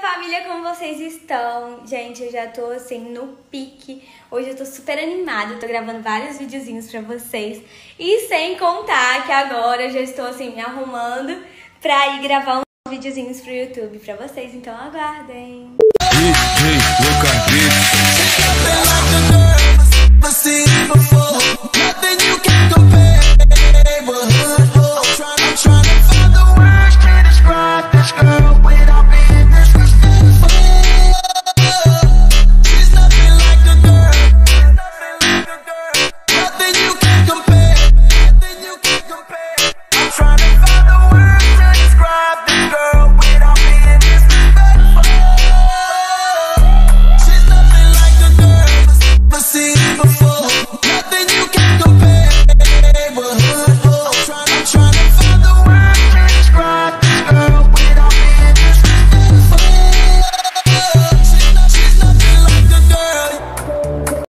família, como vocês estão? Gente, eu já tô assim no pique. Hoje eu tô super animada, eu tô gravando vários videozinhos pra vocês. E sem contar que agora eu já estou assim me arrumando pra ir gravar uns videozinhos pro YouTube pra vocês, então aguardem.